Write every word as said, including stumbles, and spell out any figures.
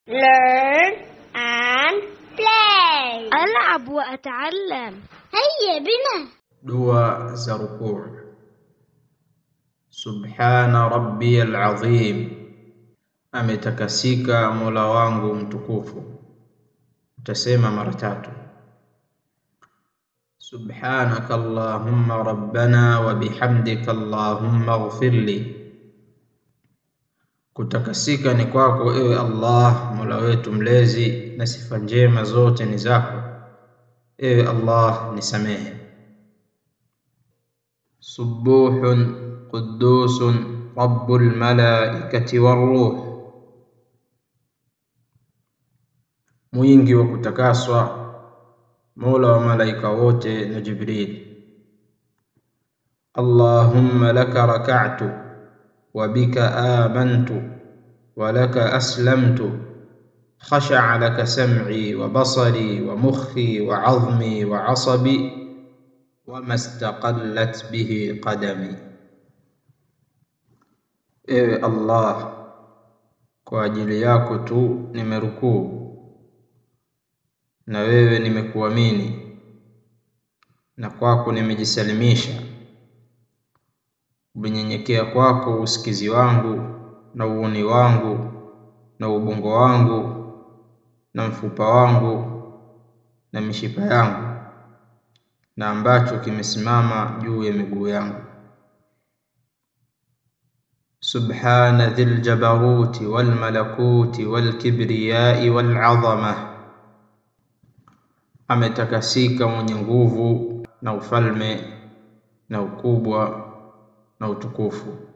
Learn and play. ألعب وأتعلم. هيا بنا. دعاء ركوع. سبحان ربي العظيم. Ametakasika Mola wangu mtukufu. Utasema mara tatu. Subhanaka Allahumma rabbana wa bihamdika Allahumma ighfirli. Kutakasika ni kwako ewe Allah, Mola wetu mlezi, na sifa njema zote ni zako. Ewe Allah, nisamehe. Subuhun quddusun rabbul malaikati waruh. Mwingi wa kutakaswa, Mola wa malaika wote na Jibril. Allahumma laka raka'tu wa bika amantu wa laka aslamtu. Khasha'a laka sam'i wa basari wa mukhi wa 'azmi wa 'asabi wa mastaqallat bihi qadami. Ewe Allah, kwa ajili yako tu nimerukuu, na wewe nimekuamini, na kwako nimejisalimisha. Ubinyenyekea kwako usikizi wangu na uoni wangu na ubongo wangu na mfupa wangu na mishipa yangu na ambacho kimesimama juu ya miguu yangu. Subhana dhil jabaruti wal malakuti wal kibriyai wal 'azamah. Ametakasika mwenye nguvu na ufalme na ukubwa na utukufu.